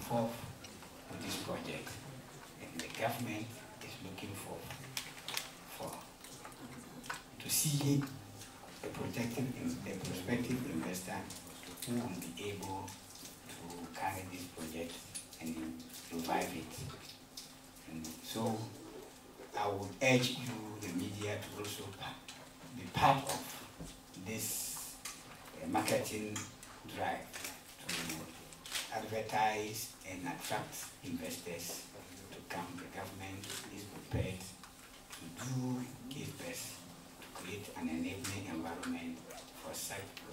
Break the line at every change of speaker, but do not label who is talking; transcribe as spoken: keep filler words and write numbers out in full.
forth with this project. And the government is looking for, for to see a protective, a prospective investor who will be able to carry this project and revive it. And so I would urge you, the media, to also be part of this uh, marketing drive to advertise and attract investors to come. The government is prepared to do its best to create an enabling environment for such